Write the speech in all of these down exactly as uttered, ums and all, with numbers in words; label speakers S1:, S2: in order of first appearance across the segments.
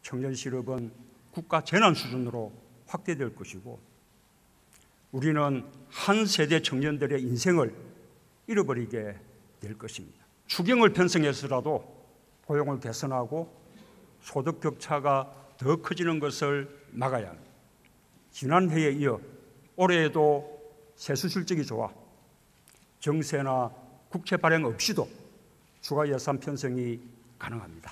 S1: 청년 실업은 국가 재난 수준으로 확대될 것이고 우리는 한 세대 청년들의 인생을 잃어버리게 될 것입니다. 추경을 편성해서라도 고용을 개선하고 소득 격차가 더 커지는 것을 막아야 합니다. 지난해에 이어 올해에도 세수 실적이 좋아 정세나 국채 발행 없이도 추가 예산 편성이 가능합니다.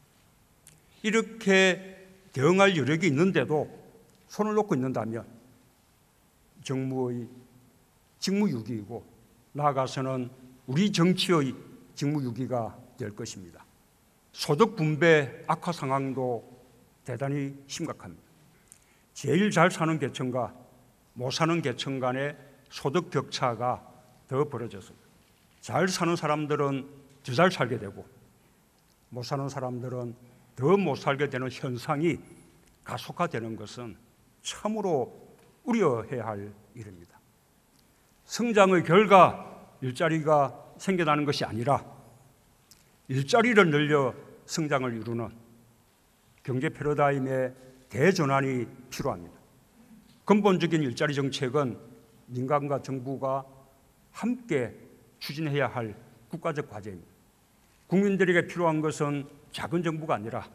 S1: 이렇게 대응할 여력이 있는데도 손을 놓고 있는다면 정무의 직무유기이고 나아가서는 우리 정치의 직무유기가 될 것입니다. 소득 분배 악화 상황도 대단히 심각합니다. 제일 잘 사는 계층과 못 사는 계층 간의 소득 격차가 더 벌어져서 잘 사는 사람들은 더 잘 살게 되고 못 사는 사람들은 더 못 살게 되는 현상이 가속화되는 것은 참으로 우려해야 할 일입니다. 성장의 결과 일자리가 생겨나는 것이 아니라 일자리를 늘려 성장을 이루는 경제 패러다임의 대전환이 필요합니다. 근본적인 일자리 정책은 민간과 정부가 함께 추진해야 할 국가적 과제입니다. 국민들에게 필요한 것은 작은 정부가 아니라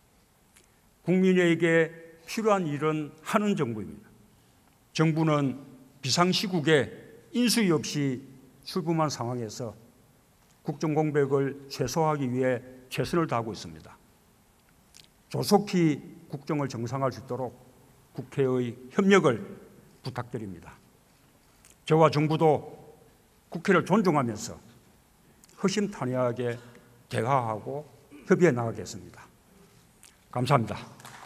S1: 국민에게 필요한 일은 하는 정부입니다. 정부는 비상시국에 인수위 없이 출범한 상황에서 국정 공백을 최소화하기 위해 최선을 다하고 있습니다. 조속히 국정을 정상화할 수 있도록 국회의 협력을 부탁드립니다. 저와 정부도 국회를 존중하면서 허심탄회하게 대화하고 협의해 나가겠습니다. 감사합니다.